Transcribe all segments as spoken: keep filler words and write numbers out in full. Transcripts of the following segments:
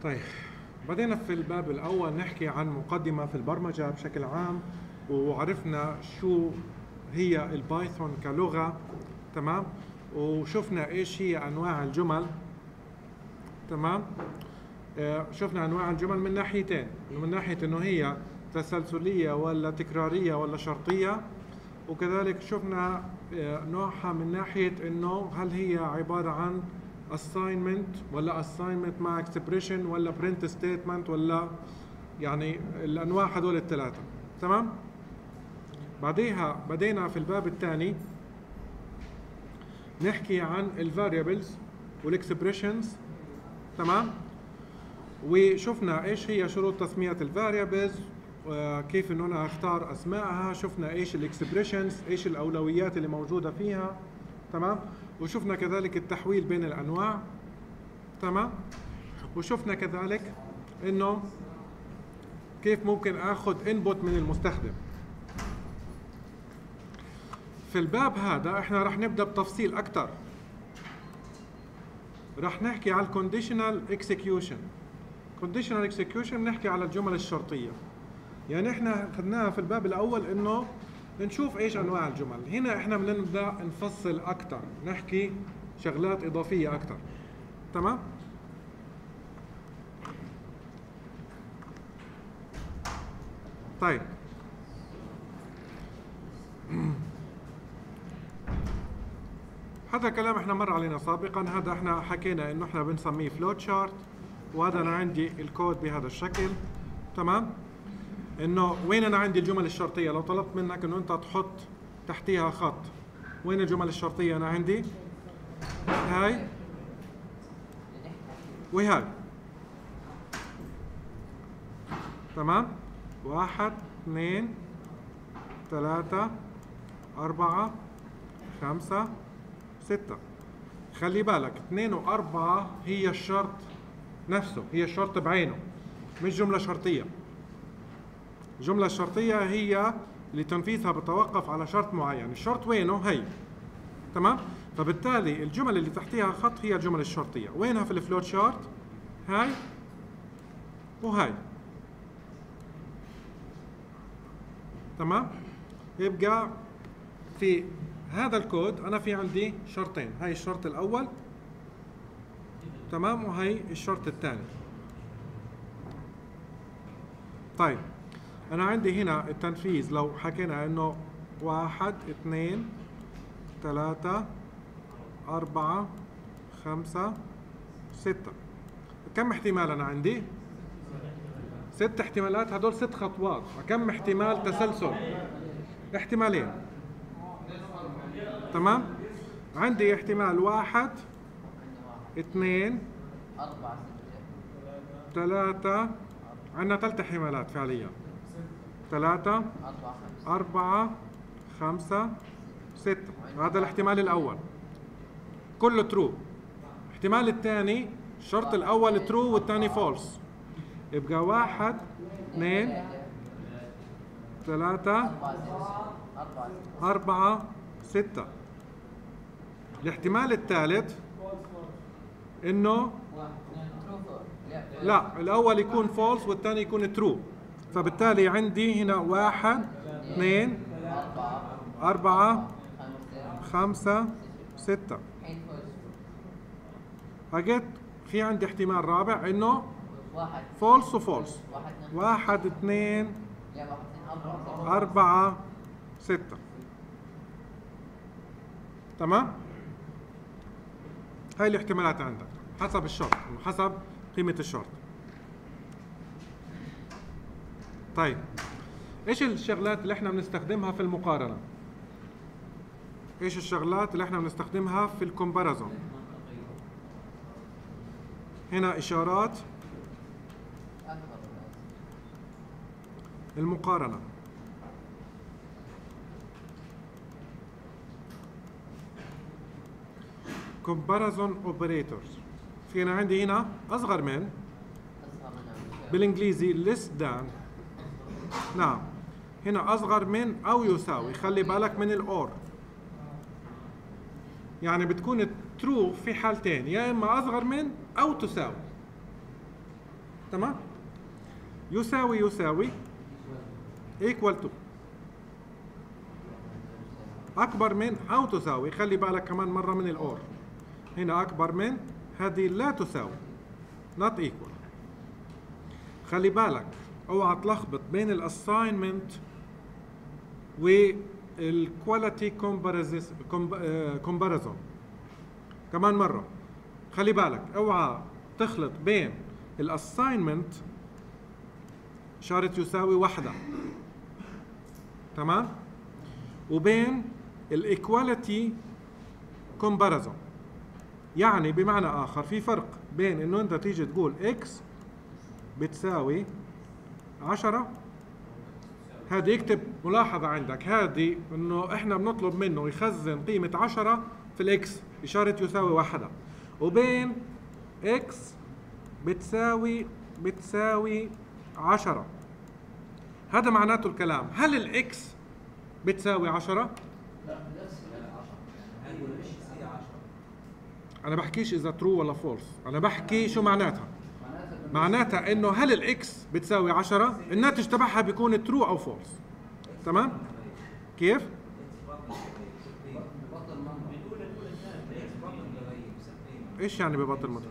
طيب، بدينا في الباب الأول نحكي عن مقدمة في البرمجة بشكل عام، وعرفنا شو هي البايثون كلغة. تمام. وشفنا ايش هي أنواع الجمل. تمام. آه شفنا أنواع الجمل من ناحيتين، من ناحية إنه هي تسلسلية ولا تكرارية ولا شرطية، وكذلك شفنا آه نوعها من ناحية إنه هل هي عبارة عن assignment ولا assignment مع expression ولا print statement ولا يعني الأنواع هذول الثلاثة. تمام. بعديها بدينا في الباب الثاني نحكي عن ال variables وال expressions. تمام. وشفنا ايش هي شروط تسمية ال variables وكيف انه انا اختار اسمائها. شفنا ايش ال expressions، ايش الاولويات اللي موجودة فيها. تمام. وشفنا كذلك التحويل بين الانواع. تمام. وشفنا كذلك انه كيف ممكن اخذ input من المستخدم. في الباب هذا احنا رح نبدأ بتفصيل اكثر، رح نحكي على الكونديشنال اكسكيوشن. كونديشنال اكسكيوشن نحكي على الجمل الشرطية. يعني احنا اخذناها في الباب الاول انه نشوف ايش انواع الجمل. هنا احنا بنبدأ نفصل اكثر، نحكي شغلات اضافية اكثر. تمام. طيب، هذا كلام احنا مر علينا سابقا. هذا احنا حكينا انه احنا بنسميه فلوت شارت، وهذا انا عندي الكود بهذا الشكل. تمام. انه وين انا عندي الجمل الشرطيه؟ لو طلبت منك انه انت تحط تحتيها خط، وين الجمل الشرطيه؟ انا عندي هاي وهاي. تمام. واحد اثنين ثلاثة أربعة خمسة ستة. خلي بالك اثنين وأربعة هي الشرط نفسه، هي الشرط بعينه، مش جملة شرطية. الجملة الشرطية هي اللي تنفيذها بتوقف على شرط معين. الشرط وينه؟ هي. تمام. فبالتالي الجمل اللي تحتيها خط هي الجمل الشرطية. وينها في الفلوت شارت؟ هاي وهاي. تمام. يبقى في هذا الكود انا في عندي شرطين، هاي الشرط الاول. تمام. وهي الشرط الثاني. طيب، انا عندي هنا التنفيذ لو حكينا انه واحد اثنين ثلاثة أربعة خمسة ستة. كم احتمال انا عندي؟ ست احتمالات. هدول ست خطوات. كم احتمال تسلسل؟ احتمالين. تمام. عندي احتمال واحد اثنين ثلاثة، عندنا ثلاث احتمالات فعليا. ثلاثة أربعة خمسة ستة. هذا الاحتمال الأول كله ترو. الاحتمال الثاني الشرط الأول ترو والثاني فولس. يبقى واحد اثنين ثلاثة أربعة ستة. الاحتمال الثالث إنه لا، الأول يكون فولس والثاني يكون ترو. فبالتالي عندي هنا واحد اثنين أربعة خمسة ستة. حكيت في عندي احتمال رابع إنه فولس وفولس. واحد اثنين أربعة ستة. تمام. هاي الاحتمالات عندك حسب الشرط، حسب قيمة الشرط. طيب، ايش الشغلات اللي احنا بنستخدمها في المقارنة؟ ايش الشغلات اللي احنا بنستخدمها في الكومباريزون؟ هنا اشارات المقارنة. comparison operators. في أنا عندي هنا أصغر من، بالإنجليزي less than. نعم، هنا أصغر من أو يساوي. خلي بالك من الأور. يعني بتكون true في حالتين، يا إما أصغر من أو تساوي. تمام؟ يساوي يساوي equal to أكبر من أو تساوي. خلي بالك كمان مرة من الأور، هنا أكبر من، هذه لا تساوي not equal. خلي بالك اوعى تلخبط بين الاساينمنت والكواليتي كومباريزون. كمان مرة خلي بالك اوعى تخلط بين الاساينمنت شارة يساوي واحدة، تمام، وبين الايكواليتي كومباريزون. يعني بمعنى اخر في فرق بين انه انت تيجي تقول اكس بتساوي عشرة، هذه يكتب ملاحظة عندك، هذه انه احنا بنطلب منه يخزن قيمة عشرة في الاكس اشارة يساوي واحدة، وبين اكس بتساوي بتساوي عشرة. هذا معناته الكلام، هل الاكس بتساوي عشرة؟ لا، انا بحكيش اذا ترو ولا فولس، انا بحكي شو معناتها. معناتها انه هل الاكس بتساوي عشرة، الناتج تبعها بيكون ترو او فولس. تمام؟ كيف؟ ايش يعني ببطل متغير؟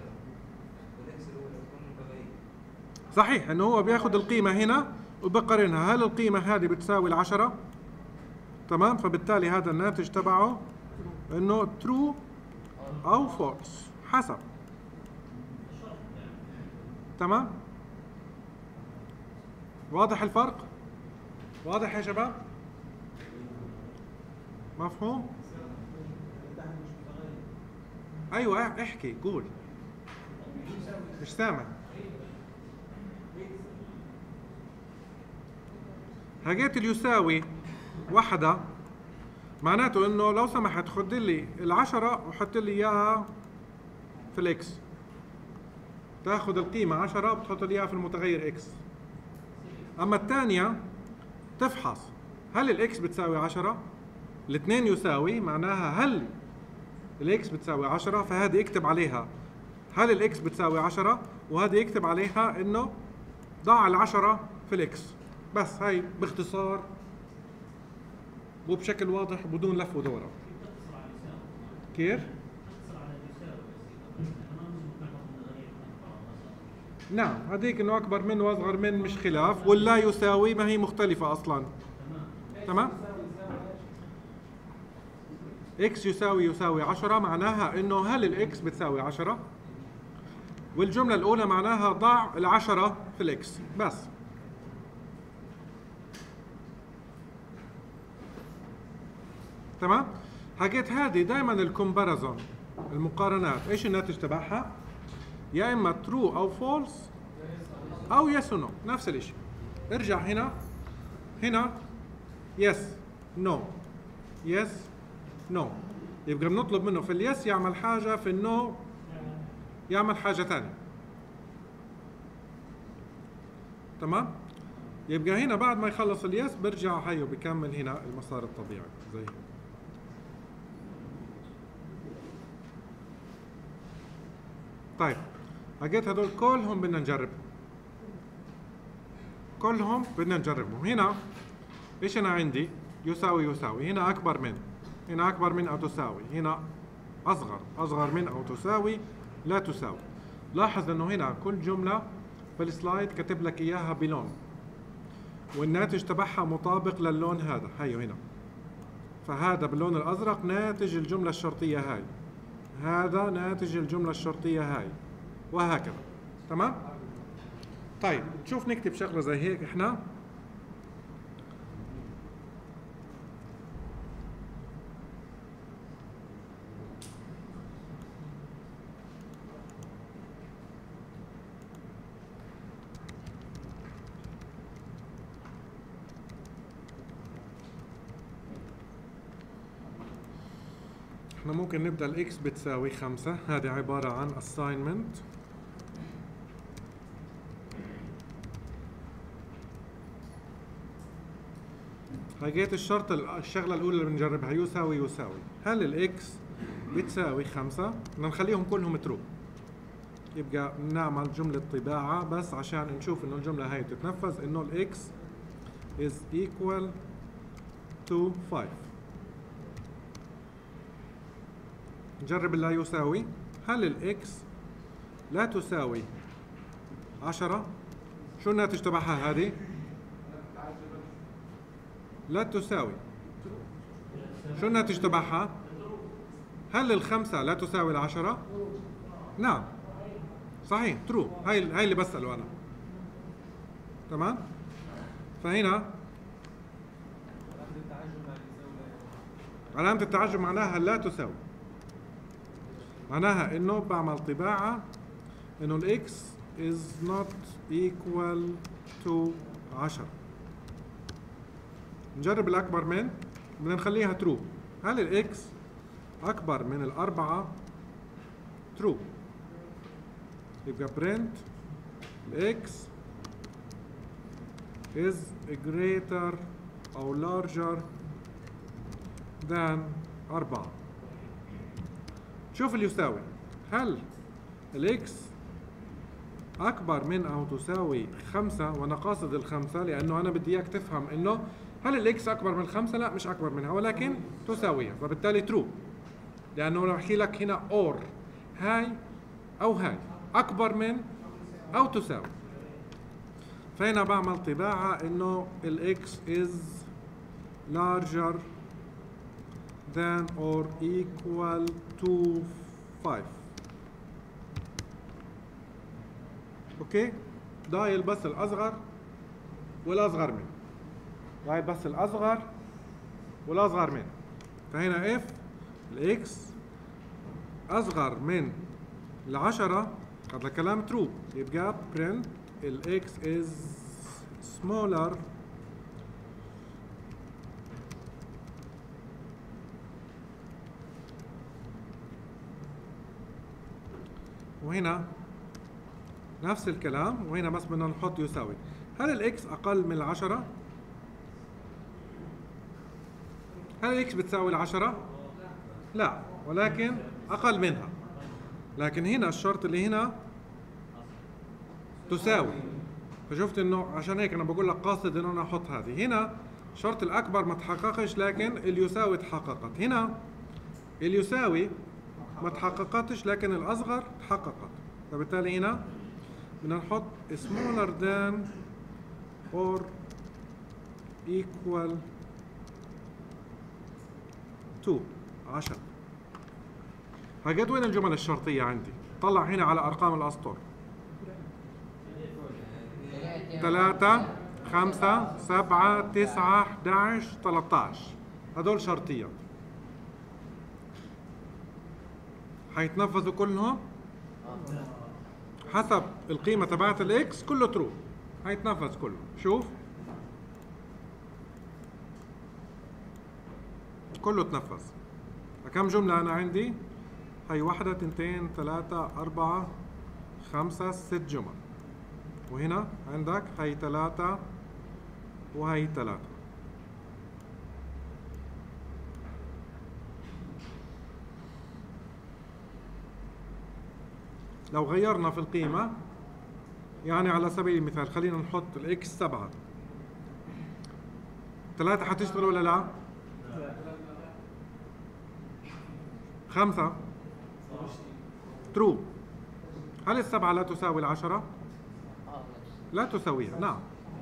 صحيح انه هو بياخذ القيمة هنا وبقارنها، هل القيمة هذه بتساوي العشرة؟ تمام؟ فبالتالي هذا الناتج تبعه انه ترو او فولس حسب. تمام؟ واضح الفرق؟ واضح يا شباب؟ مفهوم؟ ايوه احكي قول، مش سامع. حكيت اليساوي واحدة، معناته انه لو سمحت خد لي العشرة وحط لي اياها في الاكس، تاخذ القيمة عشرة وبتحط لي اياها في المتغير اكس. اما الثانية تفحص هل الاكس بتساوي عشرة، الاثنين يساوي، معناها هل الاكس بتساوي عشرة، فهذه يكتب عليها هل الاكس بتساوي عشرة، وهذه يكتب عليها انه ضع العشرة في الاكس. بس هاي باختصار وبشكل واضح بدون لف ودورة. كيف؟ نعم، هذيك انه اكبر من واصغر من مش خلاف، ولا يساوي ما هي مختلفة اصلا. تمام؟ اكس يساوي يساوي عشرة معناها انه هل الاكس بتساوي عشرة، والجملة الاولى معناها ضع العشرة في الاكس بس. تمام؟ حكيت هذه دائما الكومباريزون، المقارنات، ايش الناتج تبعها؟ يا اما ترو او فولس او يس ونو، نفس الشيء. ارجع هنا هنا يس نو يس نو، يبقى بنطلب منه في اليس يعمل حاجة، في النو يعمل حاجة ثانية. تمام؟ يبقى هنا بعد ما يخلص اليس برجع هيو بكمل هنا المسار الطبيعي زي هيك. طيب لقيت هدول كلهم بدنا نجربهم، كلهم بدنا نجربهم. هنا ايش انا عندي؟ يساوي يساوي، هنا اكبر من، هنا اكبر من او تساوي، هنا اصغر اصغر من او تساوي لا تساوي. لاحظ انه هنا كل جملة في السلايد كاتب لك اياها بلون، والناتج تبعها مطابق للون هذا. هيو هنا، فهذا باللون الازرق ناتج الجملة الشرطية هاي، هذا ناتج الجملة الشرطية هاي، وهكذا. تمام؟ طيب شوف نكتب شغلة زي هيك. احنا احنا ممكن نبدأ الاكس بتساوي خمسة، هذه عبارة عن assignment. لقيت الشرط الشغلة الأولى اللي بنجربها يساوي يساوي، هل الاكس بتساوي خمسة؟ بدنا نخليهم كلهم ترو. يبقى بنعمل جملة طباعة بس عشان نشوف انه الجملة هاي تتنفذ، انه ال x is equal to five. نجرب اللا يساوي. هل ال x لا تساوي عشرة؟ شو الناتج تبعها هذه؟ لا تساوي. شو الناتج تبعها؟ هل الخمسة لا تساوي العشرة؟ نعم صحيح، ترو. هاي هاي اللي بسأله أنا. تمام؟ فهنا علامة التعجب معناها لا تساوي، معناها إنه بعمل طباعة إنه ال x is not equal to عشرة. نجرب الأكبر من، بدنا نخليها ترو. هل ال x أكبر من الأربعة؟ ترو. يبقى print x is greater أو larger than أربعة. شوف اللي يساوي. هل ال x أكبر من أو تساوي خمسة؟ وأنا قاصد الخمسة لأنه أنا بدي إياك تفهم إنه هل ال x أكبر من خمسة؟ لا مش أكبر منها ولكن تساويها، فبالتالي true. لأنه أنا بحكي لك هنا or هاي أو هاي أكبر من أو تساوي. فهنا بعمل طباعة إنه ال x is larger than or equal to five. أوكي؟ ضايل بس الأصغر والأصغر منه. ضايل بس الأصغر والأصغر منه. فهنا if ال x أصغر من العشرة، هذا الكلام true، يبقى print ال x is smaller وهنا نفس الكلام، وهنا بس بدنا نحط يساوي. هل ال x أقل من العشرة؟ هل ال x بتساوي العشرة؟ لا، ولكن أقل منها. لكن هنا الشرط اللي هنا تساوي، فشفت انه عشان هيك انا بقول لك قاصد انه انا احط هذه. هنا الشرط الاكبر ما تحققش لكن اليساوي تحققت. هنا اليساوي ما تحققتش لكن الاصغر تحققت، فبالتالي هنا بدنا نحط smaller than or equal to عشرة. هقد وين الجمل الشرطية عندي؟ طلع هنا على أرقام الأسطر. ثلاثة، خمسة، سبعة، تسعة، أحد عشر، ثلاثة عشر. هدول شرطية. حيتنفذوا كلهم حسب القيمة تبعت الإكس، كله ترو. حيتنفذ كله. شوف كله تنفذ. كم جملة أنا عندي؟ هي واحدة، تنتين، ثلاثة، أربعة، خمسة، ست جمل. وهنا عندك هي ثلاثة وهي ثلاثة. لو غيرنا في القيمة، يعني على سبيل المثال خلينا نحط الإكس سبعة. ثلاثة حتشتغل ولا لا؟ خمسة ترو. هل السبعة لا تساوي العشرة؟ لا تساويها، نعم.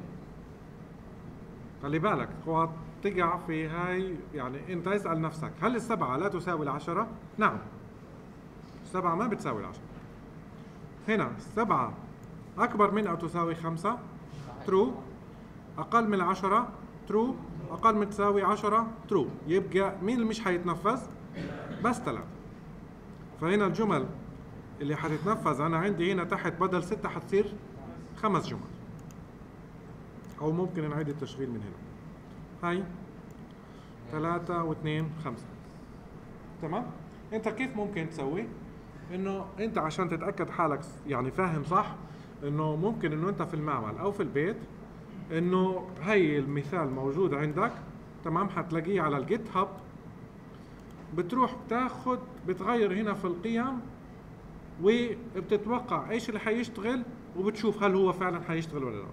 خلي بالك هو تقع في هاي، يعني انت اسأل نفسك هل السبعة لا تساوي العشرة؟ نعم. السبعة ما بتساوي العشرة. هنا السبعة أكبر من أو تساوي خمسة، ترو. أقل من العشرة، ترو. أقل من تساوي عشرة، ترو. يبقى مين اللي مش حيتنفذ؟ بس ثلاثة. فهنا الجمل اللي حتتنفذ أنا عندي هنا تحت بدل ستة حتصير خمس جمل، أو ممكن نعيد التشغيل من هنا. هاي ثلاثة واثنين خمسة. تمام؟ أنت كيف ممكن تسوي؟ إنه أنت عشان تتأكد حالك يعني فاهم صح، إنه ممكن إنه أنت في المعمل أو في البيت إنه هاي المثال موجود عندك، تمام؟ حتلاقيه على الجيت هاب. بتروح بتاخد بتغير هنا في القيم وبتتوقع ايش اللي حيشتغل وبتشوف هل هو فعلا حيشتغل ولا لا.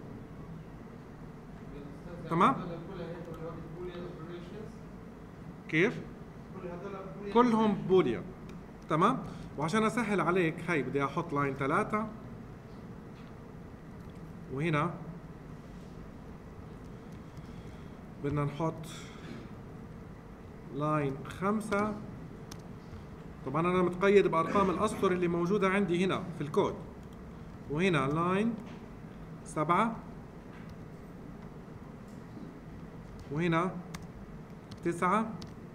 تمام؟ كيف؟ كلهم بوليان. تمام؟ وعشان اسهل عليك هاي بدي احط لاين ثلاثة وهنا بدنا نحط لاين خمسة. طبعا انا متقيد بارقام الاسطر اللي موجودة عندي هنا في الكود. وهنا لاين سبعة وهنا تسعة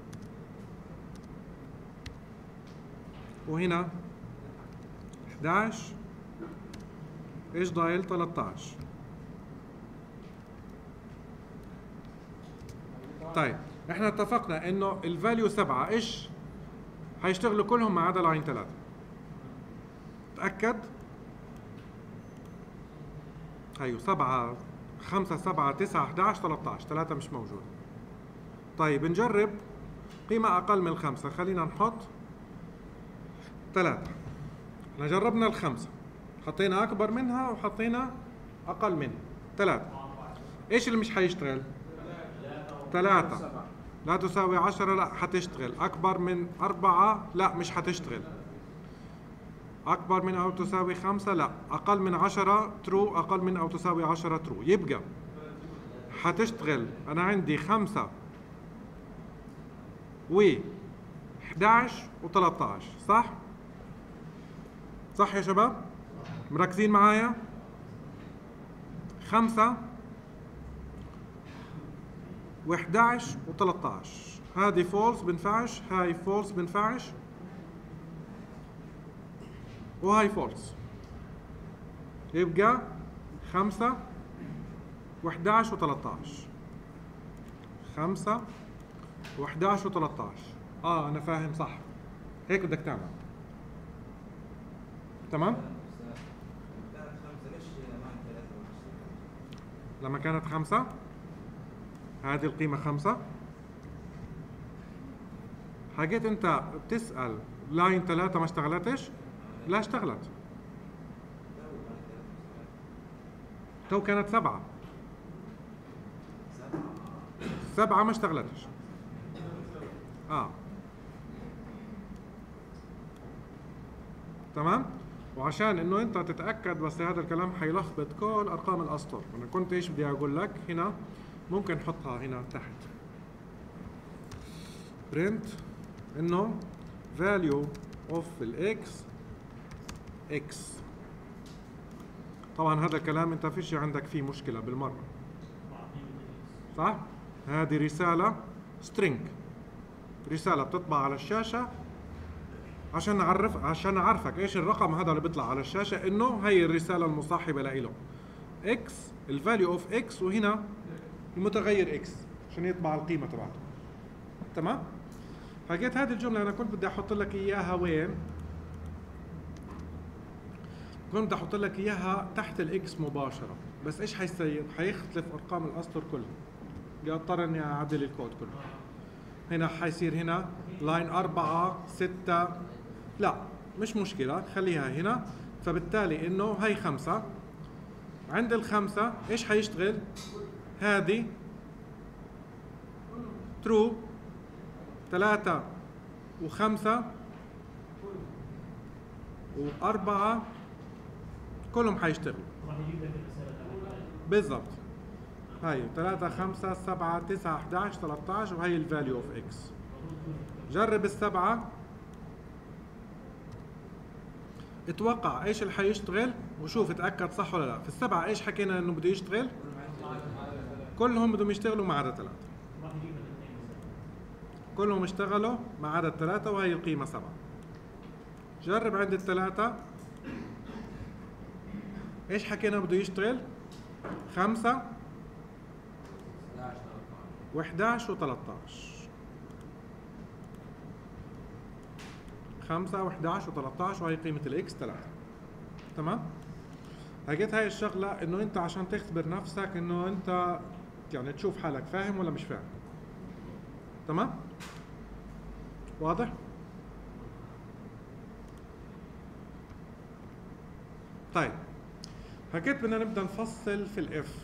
وهنا إحدى عشر. ايش ضايل؟ ثلاثة عشر. طيب احنا اتفقنا انه الفاليو سبعة ايش هيشتغلوا كلهم ما عدا لاين ثلاثة. تأكد. هيو سبعة خمسة سبعة تسعة إحدى عشر ثلاثة عشر. ثلاثة مش موجود. طيب نجرب قيمة أقل من الخمسة. خلينا نحط ثلاثة. احنا جربنا الخمسة، حطينا أكبر منها وحطينا أقل منها. ثلاثة. إيش اللي مش حيشتغل؟ ثلاثة لا تساوي عشرة. لا حتشتغل. أكبر من أربعة لا مش حتشتغل. أكبر من أو تساوي خمسة لا. أقل من عشرة ترو. أقل من أو تساوي عشرة ترو. يبقى حتشتغل. أنا عندي خمسة و إحدى عشر و ثلاثة عشر. صح؟ صح يا شباب؟ مركزين معايا؟ خمسة وإحدى عشر و ثلاثة عشر. هذه فولس بنفعش. هاي فولس بنفعش. وهاي فولس. يبقى خمسة وإحدى عشر و ثلاثة عشر. خمسة وإحدى عشر و ثلاثة عشر. اه أنا فاهم صح. هيك بدك تعمل. تمام؟ لما كانت خمسة هذه القيمة خمسة. حكيت أنت بتسأل لاين ثلاثة ما اشتغلتش؟ لا اشتغلت. تو كانت سبعة. سبعة ما اشتغلتش. اه تمام. وعشان انه انت تتاكد بس هذا الكلام حيلخبط كل ارقام الاسطر. انا كنت ايش بدي اقول لك هنا؟ ممكن نحطها هنا تحت. print انه value of الاكس اكس. طبعا هذا الكلام انت فيش عندك فيه مشكله بالمره. صح؟ هذه رساله string. رساله بتطبع على الشاشه عشان نعرف عشان اعرفك ايش الرقم هذا اللي بيطلع على الشاشه، انه هي الرساله المصاحبه له اكس. الفاليو اوف اكس وهنا المتغير اكس عشان يطبع القيمه تبعته. تمام؟ حكيت هذه الجمله انا كنت بدي احط لك اياها وين؟ كنت بدي احط لك اياها تحت الاكس مباشره، بس ايش حيصير؟ حيختلف ارقام الاسطر كلها. بدي اضطر اني اعدل الكود كله. هنا حيصير هنا لاين أربعة ستة. لا مش مشكلة، خليها هنا. فبالتالي انه هي خمسة. عند الخمسة ايش حيشتغل؟ هذه ترو. ثلاثة وخمسة وأربعة كلهم حيشتغلوا. بالضبط. هاي ثلاثة خمسة سبعة تسعة إحدى عشر ثلاثة عشر وهي الفاليو اوف اكس. جرب السبعة. اتوقع ايش اللي حيشتغل وشوف اتأكد صح ولا لا. في السبعة ايش حكينا انه بده يشتغل؟ كلهم بدهم يشتغلوا ما عدا ثلاثة. كلهم اشتغلوا ما عدا الثلاثة وهي القيمة سبعة. جرب عند الثلاثة ايش حكينا بده يشتغل؟ خمسة وإحدى عشر وثلاثة عشر. خمسة وإحدى عشر وثلاثة عشر وهي قيمة الإكس ثلاثة. تمام؟ حكيت هاي الشغلة إنه أنت عشان تختبر نفسك إنه أنت يعني تشوف حالك فاهم ولا مش فاهم. تمام؟ واضح؟ طيب حكيت بدنا نبدا نفصل في الاف.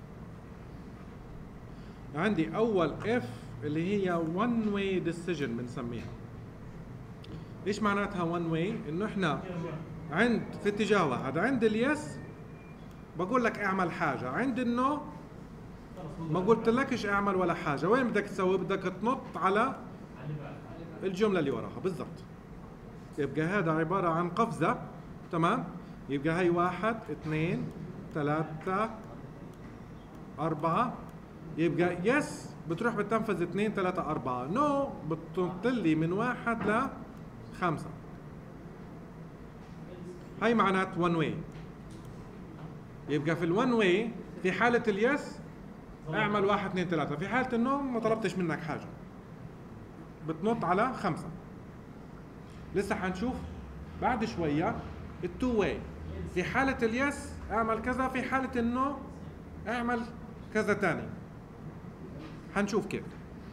عندي اول اف اللي هي one way decision بنسميها. ايش معناتها one way؟ انه احنا عند في اتجاه واحد، عند اليس بقول لك اعمل حاجه، عند النو ما قلت لكش اعمل ولا حاجه. وين بدك تسوي؟ بدك تنط على الجمله اللي وراها بالضبط. يبقى هذا عباره عن قفزه، تمام؟ يبقى هي واحد اثنين ثلاثة أربعة. يبقى يس بتروح بتنفذ اثنين ثلاثة أربعة، نو بتنط لي من واحد لخمسة. هي معنات one way. يبقى في الون واي في حالة اليس اعمل واحد اثنين ثلاثة، في حالة النو ما طلبتش منك حاجة بتنط على خمسة. لسه حنشوف بعد شوية التو واي. في حالة اليس اعمل كذا، في حالة النو اعمل كذا تاني. حنشوف كيف.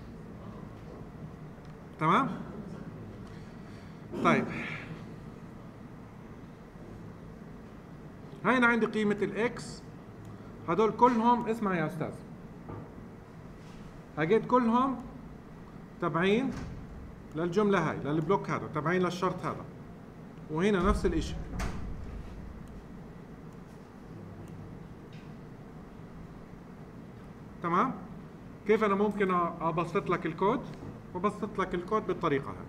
تمام؟ طيب هينا عندي قيمة الاكس، هدول كلهم اسمع يا استاذ، هجيت كلهم تبعين للجملة هاي، للبلوك هذا، تبعين للشرط هذا. وهنا نفس الاشي. تمام؟ كيف انا ممكن ابسط لك الكود؟ وبسط لك الكود بالطريقة هاي.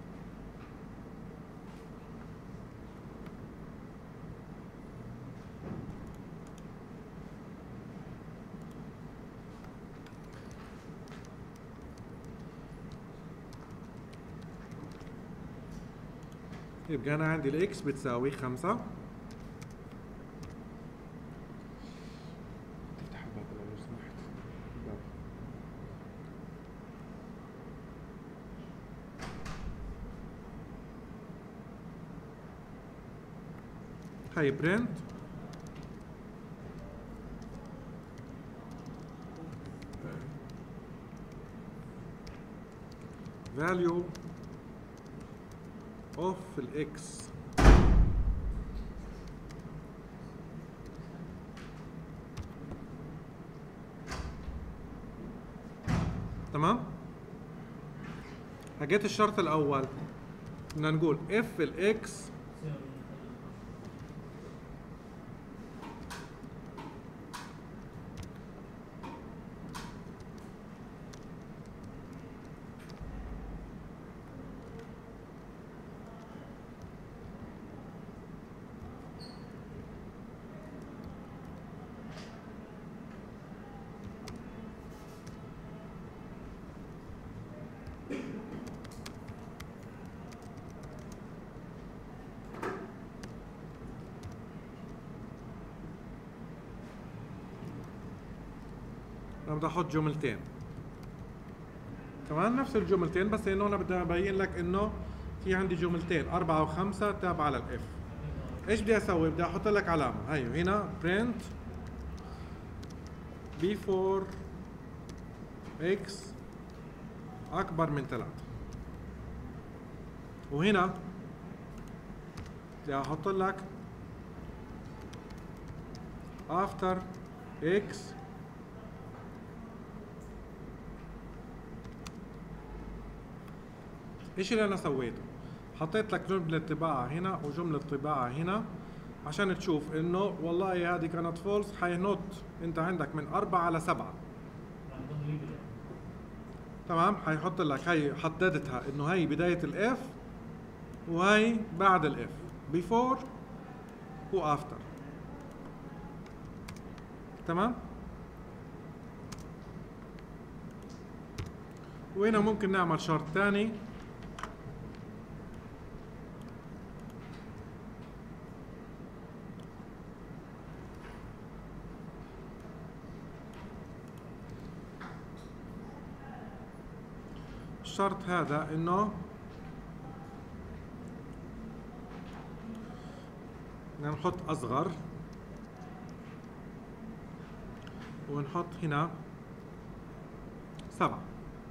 يبقى أنا عندي الإكس بتساوي خمسة. تفتح الباب لو سمحت. الباب. هاي برنت value of الاكس. تمام؟ حكيت الشرط الاول بدنا نقول اف الاكس انا بدي احط جملتين. كمان نفس الجملتين، بس انه انا بدي ابين لك انه في عندي جملتين أربعة وخمسة تابعة للإف. ايش بدي اسوي؟ بدي احط لك علامة. هي هنا print before x اكبر من ثلاثة، وهنا بدي احط لك after x ايش اللي انا سويته؟ حطيت لك جملة طباعة هنا وجملة طباعة هنا عشان تشوف انه والله هذه كانت فولس، حينط انت عندك من أربعة على سبعة. تمام؟ حيحط لك هي حددتها انه هي بداية الاف وهي بعد الاف، before و after. تمام؟ وهنا ممكن نعمل شرط ثاني. الشرط هذا انه بدنا نحط اصغر ونحط هنا سبعة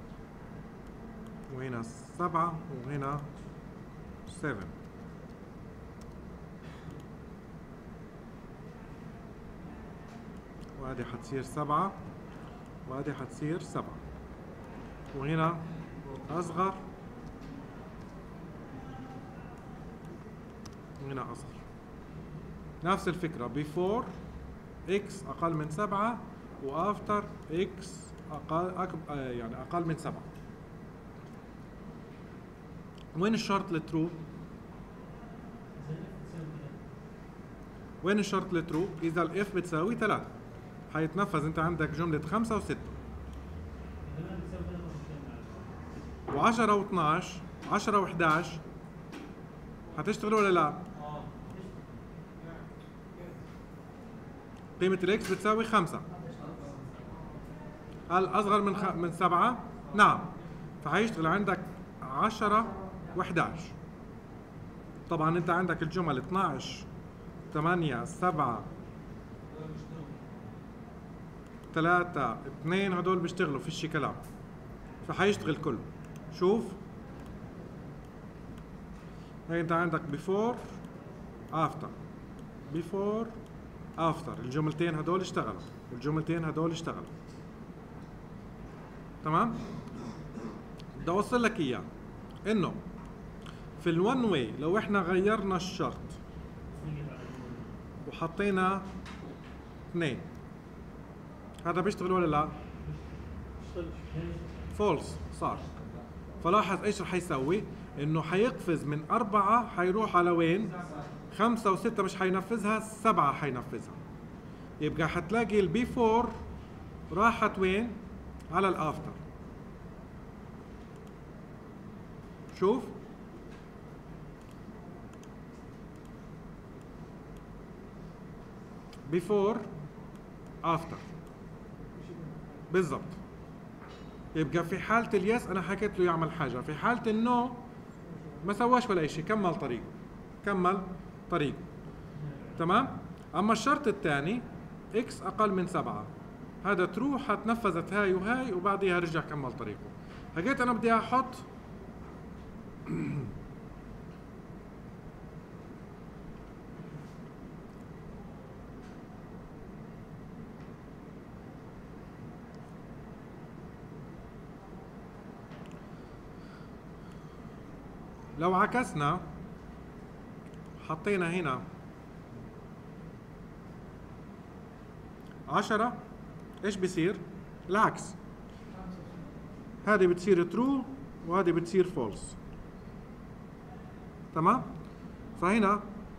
وهنا سبعة وهنا سبعة. وهذه حتصير سبعة وهذه حتصير سبعة، وهنا أصغر وهنا أصغر. نفس الفكرة before x أقل من سبعة و after x أقل أكب... يعني أقل من سبعة. وين الشرط للترو؟ وين الشرط للترو؟ إذا الإف بتساوي ثلاثة حيتنفذ. أنت عندك جملة خمسة وستة وعشرة واثناش، عشرة وإحداش هتشتغل ولا لا؟ قيمة الإكس بتساوي خمسة. هل أصغر من خ... من سبعة؟ نعم. فهيشتغل عندك عشرة وإحداش. طبعا أنت عندك الجمل اثناش، ثمانية، سبعة، ثلاثة، اثنين، هدول بيشتغلوا فيش كلام. فحيشتغل كله. شوف هي أنت عندك before after before after الجملتين هدول اشتغلوا والجملتين هدول اشتغلوا. تمام؟ بدي اوصل لك اياه انه في الون واي لو احنا غيرنا الشرط وحطينا اثنين هذا بيشتغل ولا لا؟ فولس صار. فلاحظ ايش رح يسوي؟ انه حيقفز من أربعة حيروح على وين؟ خمسة وستة مش حينفذها، سبعة حينفذها. يبقى حتلاقي البي فور راحت وين؟ على الافتر. شوف before after بالضبط. يبقى في حالة اليس أنا حكيت له يعمل حاجة، في حالة النو ما سواش ولا شيء، كمل طريقه كمل طريقه. تمام؟ أما الشرط الثاني إكس أقل من سبعة هذا ترو، حتنفذت هاي وهاي وبعديها رجع كمل طريقه. حكيت أنا بدي أحط لو عكسنا حطينا هنا عشرة ايش بصير؟ العكس، هذه بتصير ترو وهذه بتصير فولس. تمام؟ فهنا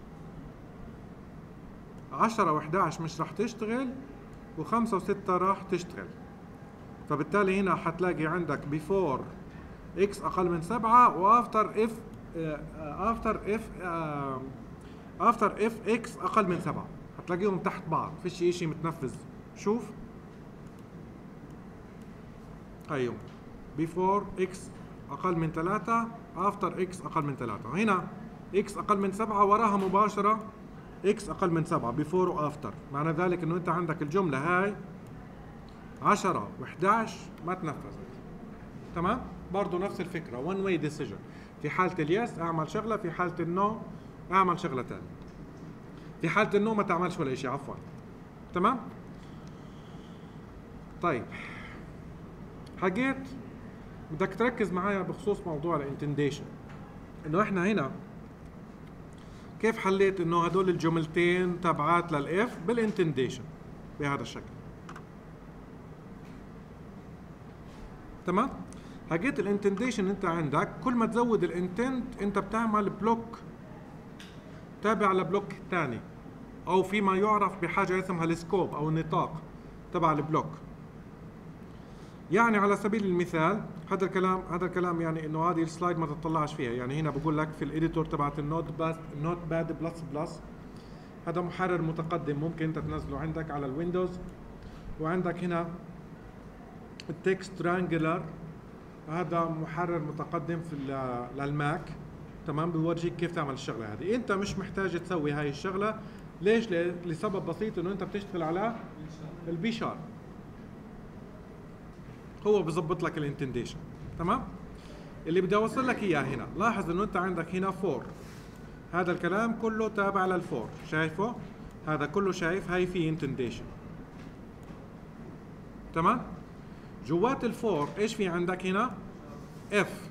عشرة وإحداش مش راح تشتغل وخمسة وستة راح تشتغل. فبالتالي هنا حتلاقي عندك before x أقل من سبعة وافter if after if after if x أقل من سبعة هتلاقيهم تحت بعض، فيش إشي متنفذ. شوف أيوه before x أقل من ثلاثة after x أقل من ثلاثة. هنا x أقل من سبعة وراها مباشرة x أقل من سبعة before و after. معنى ذلك إنه أنت عندك الجملة هاي عشرة وإحداش ما تنفذت. تمام؟ برضو نفس الفكرة one way decision. في حالة اليس أعمل شغلة، في حالة النو أعمل شغلة تانية. في حالة النو ما تعملش ولا شيء. عفوا. تمام؟ طيب حكيت بدك تركز معايا بخصوص موضوع الانتنديشن، انه احنا هنا كيف حليت انه هدول الجملتين تبعات للاف بالانتنديشن بهذا الشكل. تمام؟ حكيت الانتنديشن انت عندك كل ما تزود الانتند انت بتعمل بلوك تابع لبلوك ثاني، او فيما يعرف بحاجه اسمها السكوب او النطاق تبع البلوك. يعني على سبيل المثال هذا الكلام هذا الكلام يعني انه هذه السلايد ما تطلعش فيها. يعني هنا بقول لك في الاديتور تبعت النوت باد نوت باد بلس بلس، هذا محرر متقدم ممكن انت تنزله عندك على الويندوز. وعندك هنا التكست ترانجلر، هذا محرر متقدم في للماك. تمام؟ بيورجيك كيف تعمل الشغله هذه. انت مش محتاج تسوي هاي الشغله. ليش؟ لسبب بسيط انه انت بتشتغل على البي شارب، هو بظبط لك الانتنديشن. تمام؟ اللي بدي اوصل لك اياه هنا، لاحظ انه انت عندك هنا فور، هذا الكلام كله تابع للفور، شايفه؟ هذا كله شايف هاي في انتنديشن. تمام؟ جوات الفور ايش في عندك هنا؟ اف.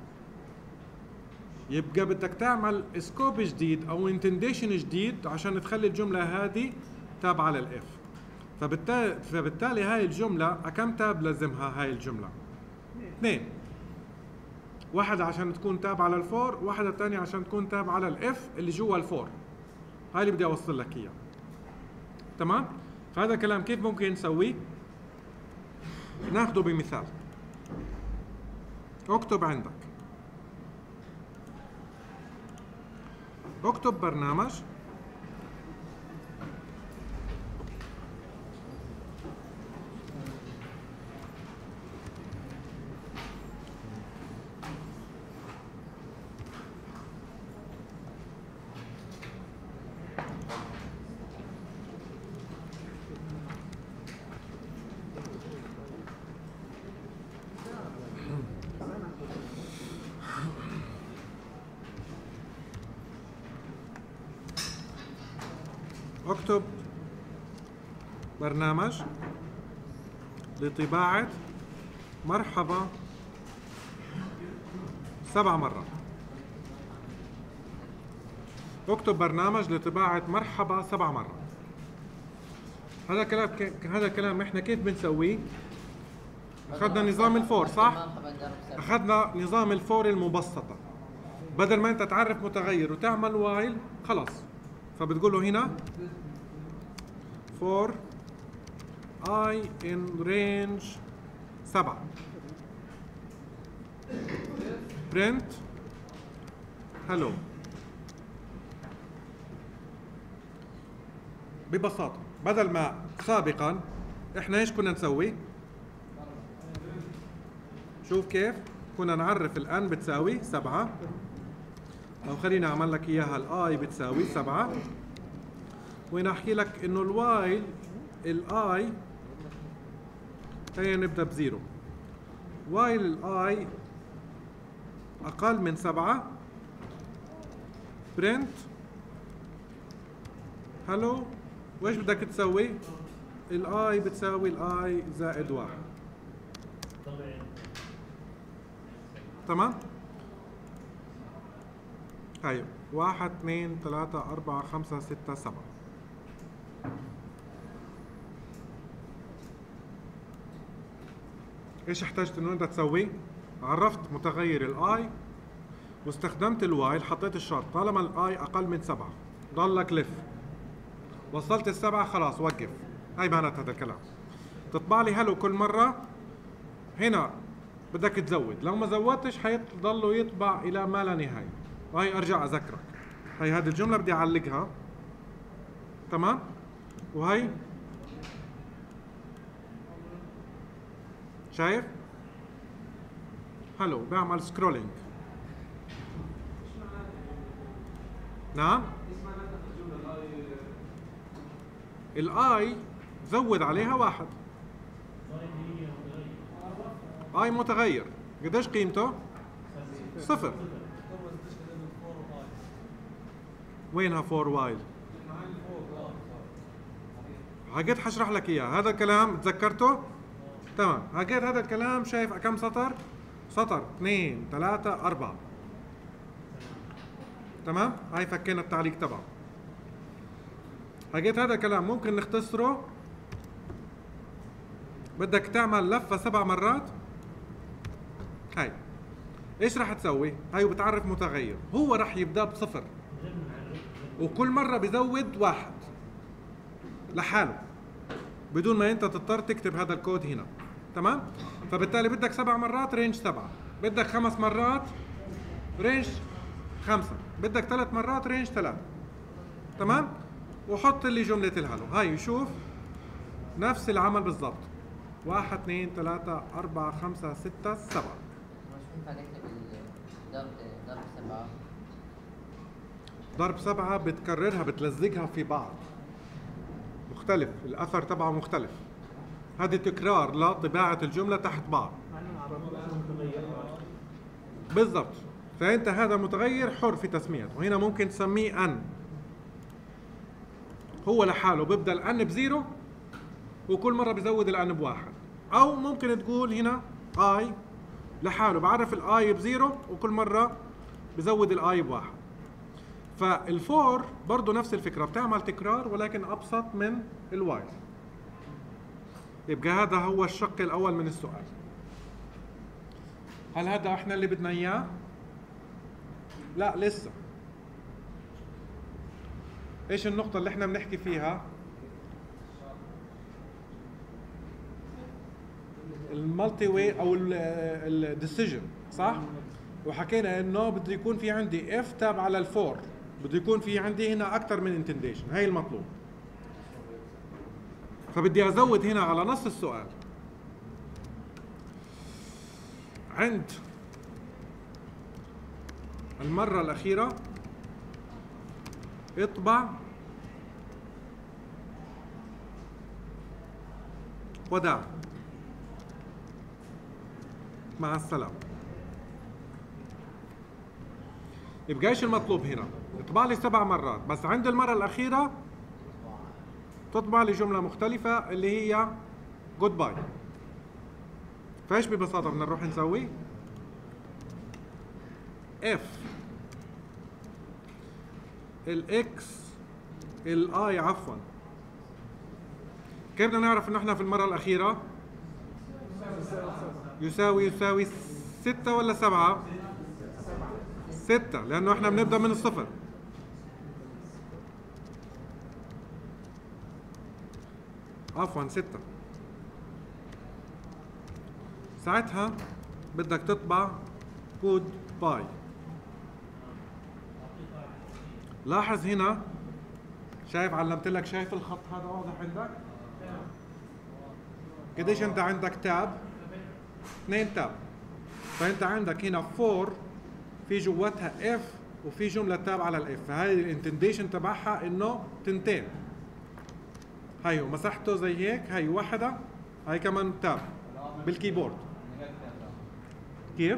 يبقى بدك تعمل سكوب جديد او انتنديشن جديد عشان تخلي الجمله هذه تابعه للاف. فبالتالي فبالتالي هاي الجمله كم تاب لازمها هاي الجمله؟ اثنين. واحدة عشان تكون تابعة للفور، واحدة الثانية عشان تكون تابعة للاف اللي جوا الفور. هاي اللي بدي اوصل لك اياه. تمام؟ فهذا الكلام كيف ممكن نسويه؟ ناخده بمثال. اكتب عندك. اكتب برنامج اكتب برنامج لطباعة مرحبا سبع مرات. اكتب برنامج لطباعة مرحبا سبع مرات. هذا كلام هذا كلام احنا كيف بنسويه؟ اخذنا نظام الفور صح؟ اخذنا نظام الفور المبسطة. بدل ما انت تعرف متغير وتعمل وايل خلاص. فبتقول له هنا for I in range سبعة print hello. ببساطة بدل ما سابقا احنا ايش كنا نسوي؟ شوف كيف كنا نعرف الان بتساوي سبعة، او خليني اعمل لك اياها الاي بتساوي سبعة، وين احكي لك انه الوايل الاي خلينا نبدا بزيرو. وايل الاي اقل من سبعة برنت هلو. وايش بدك تسوي؟ الاي بتساوي الاي زائد واحد. تمام؟ هاي واحد اثنين ثلاثة أربعة خمسة ستة سبعة. ايش احتجت انه انت تسوي؟ عرفت متغير الاي واستخدمت الوايل، حطيت الشرط طالما الاي اقل من سبعة ضلك لف. وصلت السبعة خلاص وقف. هاي معنات هذا الكلام. تطبع لي هلو كل مرة. هنا بدك تزود، لو ما زودتش حيضلوا يطبع الى ما لا نهاية. وهي ارجع اذكرك. هاي هذه الجملة بدي اعلقها. تمام؟ وهي شايف؟ هلو بعمل سكرولينج. نعم؟ الاي زود عليها واحد. اي متغير، قديش قيمته؟ صفر. وينها فور وايل؟ هاجيت حشرح لك اياه، هذا الكلام تذكرته؟ تمام، هاجيت هذا الكلام شايف كم سطر؟ سطر اثنين ثلاثة أربعة. تمام؟ هاي فكينا التعليق تبعه. هاجيت هذا الكلام ممكن نختصره. بدك تعمل لفة سبع مرات. هاي ايش راح تسوي؟ هاي بتعرف متغير، هو راح يبدأ بصفر وكل مرة بزود واحد لحاله بدون ما انت تضطر تكتب هذا الكود هنا. تمام؟ فبالتالي بدك سبع مرات رينج سبعة، بدك خمس مرات رينج خمسة، بدك ثلاث مرات رينج ثلاثة. تمام؟ وحط لي جملة الهلو. هاي شوف نفس العمل بالضبط. واحد اثنين ثلاثة أربعة خمسة ستة سبعة. ضرب ضرب سبعة. ضرب سبعة بتكررها بتلزقها في بعض. مختلف، الأثر تبعه مختلف. هذه تكرار لطباعة الجملة تحت بعض. بالضبط. فأنت هذا متغير حر في تسميته، وهنا ممكن تسميه أن. هو لحاله بيبدأ الأن بزيرو وكل مرة بزود الأن بواحد. او ممكن تقول هنا اي لحاله، بعرف الاي بزيرو وكل مره بزود الاي بواحد. فالفور برضه نفس الفكره، بتعمل تكرار ولكن ابسط من الوايل. يبقى هذا هو الشق الاول من السؤال. هل هذا احنا اللي بدنا اياه؟ لا لسه. ايش النقطة اللي احنا بنحكي فيها؟ المالتي واي او الديسيجن، صح؟ وحكينا انه بده يكون في عندي اف تابعة للفور، بده يكون في عندي هنا اكثر من انتنديشن، هي المطلوب. فبدي ازود هنا على نص السؤال عند المرة الأخيرة اطبع وداع مع السلامة. يبقى ايش المطلوب هنا؟ اطبع لي سبع مرات، بس عند المرة الأخيرة تطبع لي جملة مختلفة اللي هي جود باي. فايش ببساطة بدنا نروح نسوي؟ اف الاكس الاي عفوا. كيف بدنا نعرف انه احنا في المرة الأخيرة؟ يساوي يساوي ستة ولا سبعة؟ ستة، لأنه احنا بنبدأ من الصفر. عفوا ستة. ساعتها بدك تطبع جود باي. لاحظ هنا، شايف علمت لك، شايف الخط هذا واضح عندك؟ قديش انت عندك تاب؟ اثنين تاب. فانت عندك هنا فور في جواتها اف وفي جمله تاب على الاف، فهذه الانتنديشن تبعها انه تنتين. هيو مسحته زي هيك، هي واحده، هي كمان تاب بالكيبورد. كيف؟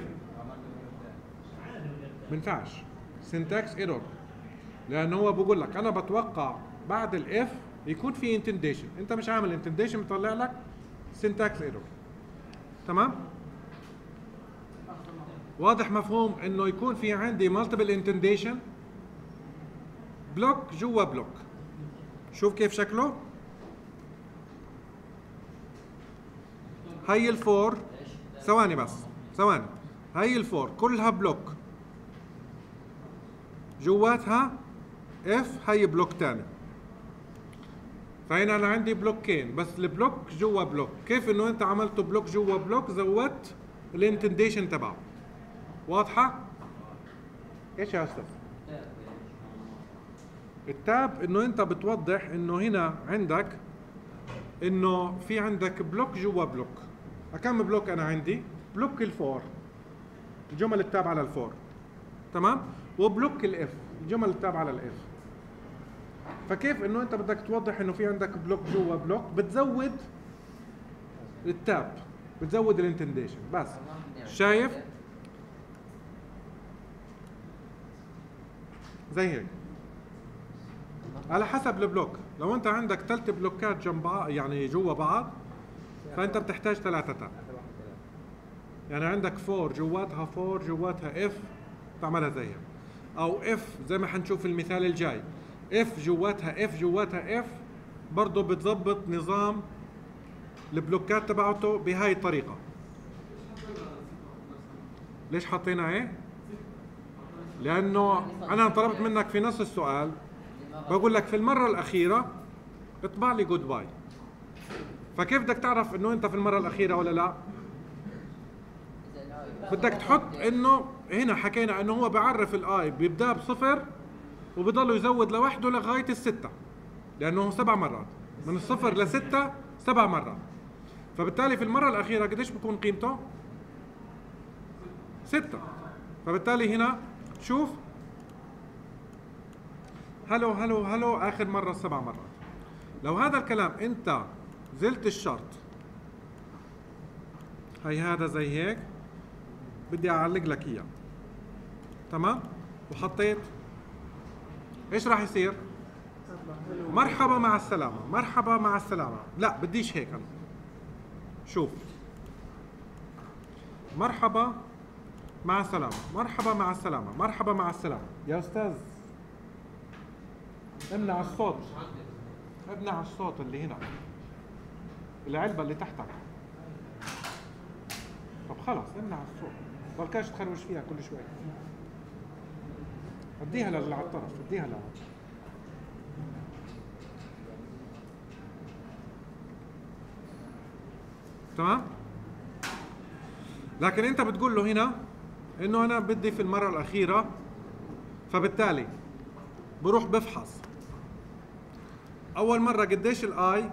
بينفعش، سنتاكس ايرور، لانه هو بقول لك انا بتوقع بعد الاف يكون في انتنديشن، انت مش عامل انتنديشن بيطلع لك سنتاكس ايرور. تمام؟ واضح مفهوم انه يكون في عندي مالتيبل انتنديشن، بلوك جوا بلوك. شوف كيف شكله؟ هي الفور، ثواني بس ثواني، هي الفور كلها بلوك، جواتها اف، هي بلوك تاني. فهنا انا عندي بلوكين، بس البلوك جوا بلوك. كيف انه انت عملته بلوك جوا بلوك؟ زودت الانتنديشن تبعه. واضحة؟ ايش يا استاذ؟ التاب انه انت بتوضح انه هنا عندك انه في عندك بلوك جوا بلوك. كم بلوك انا عندي؟ بلوك الفور، الجمل التابعة للفور، تمام؟ وبلوك الاف، الجمل التابعة للاف. فكيف انه انت بدك توضح انه في عندك بلوك جوا بلوك؟ بتزود التاب، بتزود الانتنديشن بس. شايف؟ زي هيك على حسب البلوك. لو انت عندك ثلاث بلوكات جنب بعض يعني جوا بعض، فانت بتحتاج ثلاثة تاب. يعني عندك فور جواتها فور جواتها اف، تعملها زي هيك. او اف زي ما حنشوف في المثال الجاي، اف جواتها اف جواتها اف، برضه بتظبط نظام البلوكات تبعته بهاي الطريقة. ليش حطينا ايه؟ لانه انا طلبت منك في نص السؤال، بقول لك في المرة الأخيرة اطبع لي جود باي. فكيف بدك تعرف انه انت في المرة الأخيرة ولا لا؟ بدك تحط انه هنا حكينا انه هو بعرف الاي بيبدا بصفر وبضل يزود لوحده لغاية الستة، لانه سبع مرات من الصفر لستة، سبع مرات. فبالتالي في المرة الأخيرة قديش بكون قيمته؟ ستة. فبالتالي هنا شوف، هلو هلو هلو آخر مرة سبع مرات. لو هذا الكلام أنت زلت الشرط، هي هذا زي هيك، بدي أعلق لك إياه، تمام؟ وحطيت، إيش راح يصير؟ مرحبا مع السلامة، مرحبا مع السلامة. لا بديش هيك أنا. شوف مرحبا مع السلامة، مرحبا مع السلامة، مرحبا مع السلامة. يا أستاذ امنع الصوت، امنع الصوت اللي هنا، العلبة اللي تحتك. طب خلص امنع الصوت، بلكاش تخربش فيها كل شوي. اديها للي على الطرف، اديها لها. تمام؟ لكن انت بتقول له هنا انه انا بدي في المرة الأخيرة، فبالتالي بروح بفحص أول مرة قديش الآي؟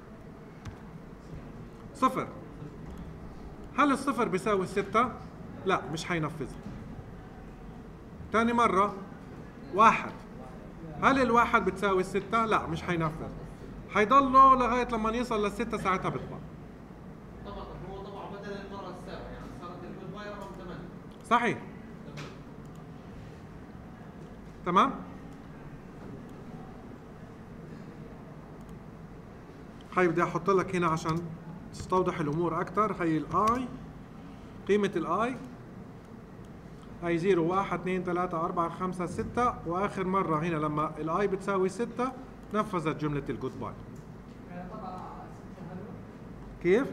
صفر. هل الصفر بيساوي ستة؟ لا، مش حينفذها. تاني مرة واحد. هل الواحد بتساوي الستة؟ لا، مش حينفذ. حيضله لغاية لما يوصل للستة، ساعتها بيطبع. طبعا هو طبعا بدل المرة السابعة، يعني صارت الجود باي رقم ثمانية. صحيح. تمام؟ هاي بدي احط لك هنا عشان تستوضح الامور اكثر. هي الاي، قيمة الاي هاي زيرو واحد اثنين ثلاثة أربعة خمسة ستة، واخر مرة هنا لما الاي بتساوي ستة نفذت جملة الجود باي. كيف؟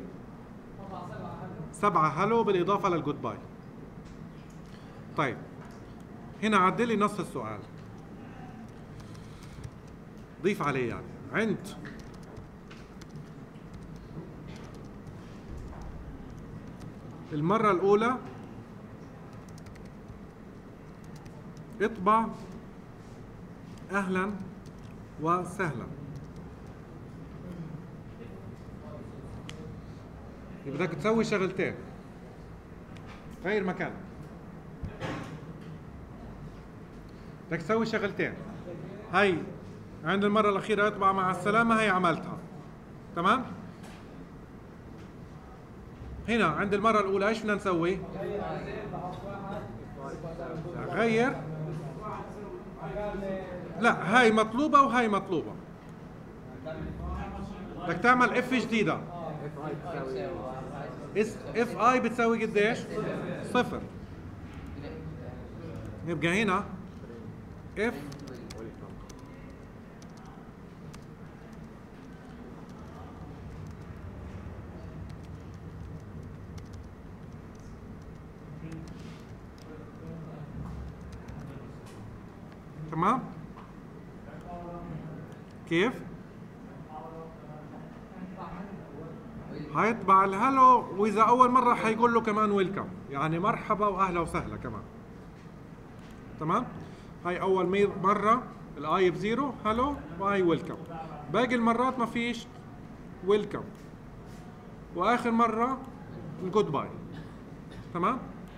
سبعة هلو بالاضافة للجود باي. طيب هنا عدلي نص السؤال، ضيف عليه يعني عند المرة الأولى اطبع أهلا وسهلا. بدك تسوي شغلتين، غير مكان. بدك تسوي شغلتين. هاي عند المرة الأخيرة اطبع مع السلامة، هي عملتها تمام. هنا عند المرة الأولى ايش بدنا نسوي؟ غير. لا، هاي مطلوبة وهاي مطلوبة. بدك تعمل اف جديدة. اف اي بتساوي قديش؟ صفر. يبقى هنا اف تمام؟ كيف؟ هيطبع الهلو، واذا اول مره حيقول له كمان ويلكم، يعني مرحبا واهلا وسهلا كمان. تمام؟ هاي اول مره الاي بزيرو هلو، وهاي ويلكم. باقي المرات ما فيش ويلكم، واخر مره الجود باي. تمام؟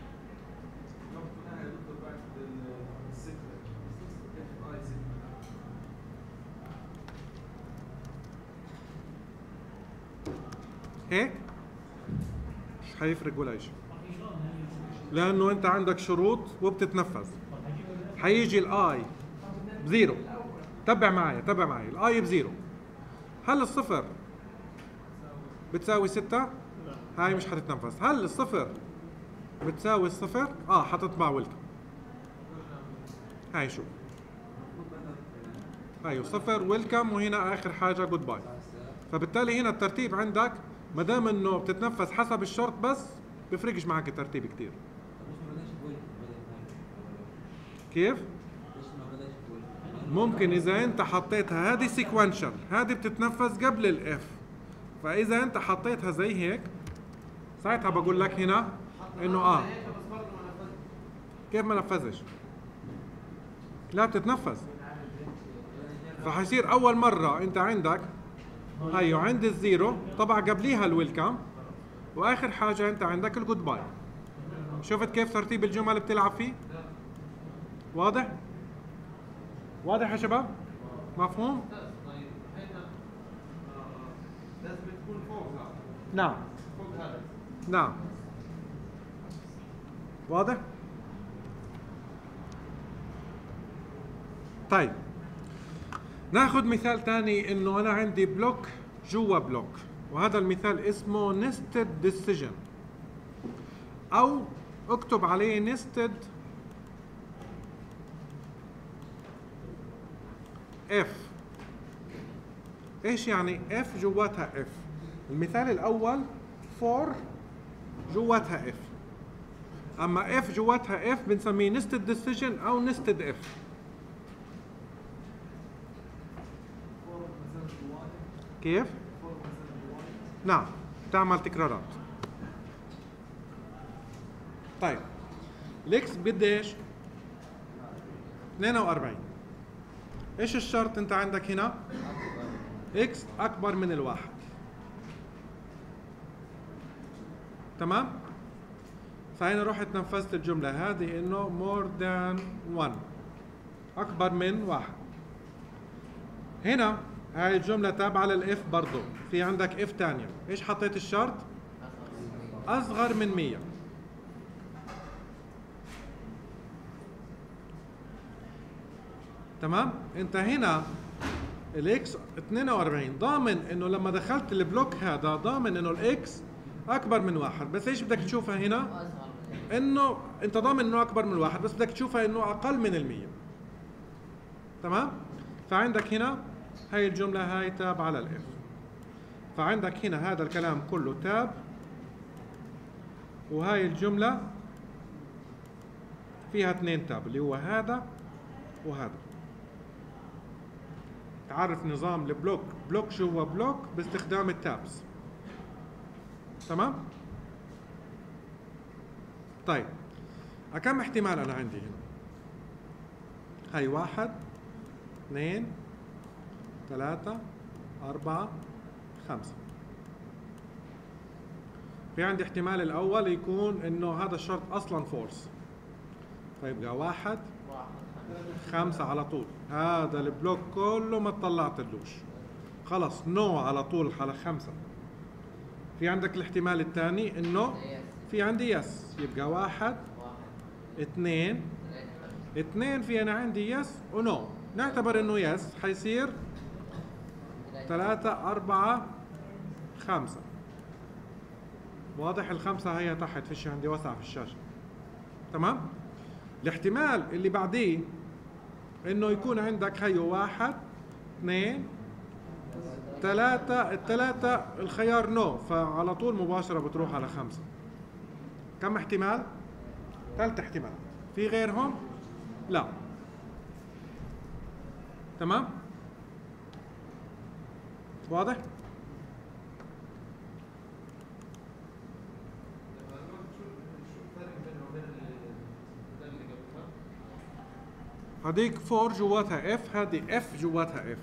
هيك مش حيفرق ولا شيء، لانه انت عندك شروط وبتتنفذ. حيجي الاي بزيرو، تبع معي تبع معي الاي بزيرو. هل الصفر بتساوي ستة؟ هاي مش حتتنفذ. هل الصفر بتساوي الصفر؟ اه حتطبع ويلكم. هاي شو، هاي صفر ويلكم، وهنا اخر حاجه جود باي. فبالتالي هنا الترتيب عندك ما دام انه بتتنفذ حسب الشرط بس، بفرقش معك الترتيب كتير. كيف؟ ممكن اذا انت حطيتها هذه سيكونشال، هذه بتتنفذ قبل الاف، فاذا انت حطيتها زي هيك ساعتها بقول لك هنا انه اه كيف ما نفذش؟ لا بتتنفذ. فحيصير اول مره انت عندك هاي عند الزيرو طبعا قبليها الويلكم، واخر حاجه انت عندك الجود باي. شفت كيف ترتيب الجمل بتلعب فيه؟ واضح؟ واضح يا شباب؟ مفهوم؟ لازم تكون فوق هذا. نعم فوق هذا. نعم. واضح؟ طيب ناخذ مثال ثاني، انه انا عندي بلوك جوا بلوك، وهذا المثال اسمه nested decision. او اكتب عليه نستد اف. ايش يعني اف جواتها اف؟ المثال الاول فور جواتها اف، اما اف جواتها اف بنسميه نستد ديسيجن او نستد اف. كيف؟ نعم، تعمل تكرارات. طيب الاكس بديش اثنين وأربعين. ايش الشرط انت عندك هنا؟ اكس اكبر من الواحد. تمام؟ فهنا رحت نفذت الجملة هذه انه more than one، اكبر من واحد. هنا هاي الجملة تابعة للاف برضو، في عندك اف ثانية، ايش حطيت الشرط؟ اصغر من مية. تمام؟ انت هنا الاكس اثنين وأربعين ضامن انه لما دخلت البلوك هذا ضامن انه الاكس اكبر من واحد، بس ايش بدك تشوفها هنا؟ انه انت ضامن انه اكبر من واحد، بس بدك تشوفها انه اقل من المية. تمام؟ فعندك هنا هاي الجملة هاي تاب على الاف، فعندك هنا هذا الكلام كله تاب، وهاي الجملة فيها اثنين تاب اللي هو هذا وهذا. تعرف نظام البلوك بلوك جوا بلوك باستخدام التابس. تمام؟ طيب كم احتمال انا عندي هنا؟ هاي واحد اثنين ثلاثة أربعة خمسة. في عندي احتمال الأول يكون إنه هذا الشرط أصلاً فورس، فيبقى واحد خمسة على طول. هذا البلوك كله ما طلعتلوش، خلص نو على طول على خمسة. في عندك الاحتمال الثاني إنه في عندي يس، يبقى واحد اثنين اثنين في أنا عندي يس ونو، نعتبر إنه يس حيصير ثلاثة أربعة خمسة. واضح؟ الخمسة هي تحت، فيش عندي وسع في الشاشة. تمام؟ الاحتمال اللي بعديه إنه يكون عندك هي واحد اثنين ثلاثة، الثلاثة الخيار نو، فعلى طول مباشرة بتروح على خمسة. كم احتمال؟ ثلاث احتمال. في غيرهم؟ لا. تمام؟ واضح؟ هذيك فور جواتها اف، هذه اف جواتها اف.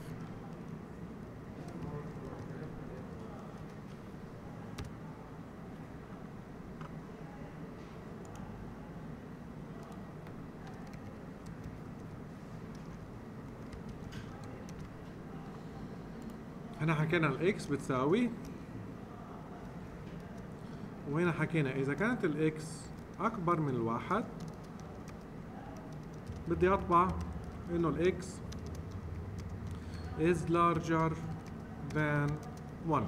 هنا حكينا الاكس بتساوي، وهنا حكينا اذا كانت الاكس اكبر من الواحد بدي اطبع انه الاكس is larger than one.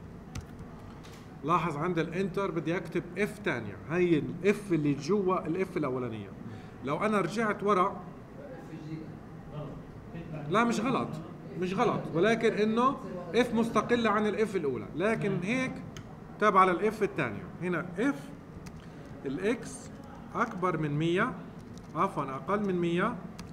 لاحظ عند الانتر بدي اكتب اف ثانية، هي الاف اللي جوا الاف الاولانية. لو انا رجعت ورا، لا مش غلط مش غلط، ولكن انه اف مستقلة عن الاف الاولى، لكن هيك تابعة للاف الثانية. هنا اف الاكس اكبر من مية، عفوا اقل من مية.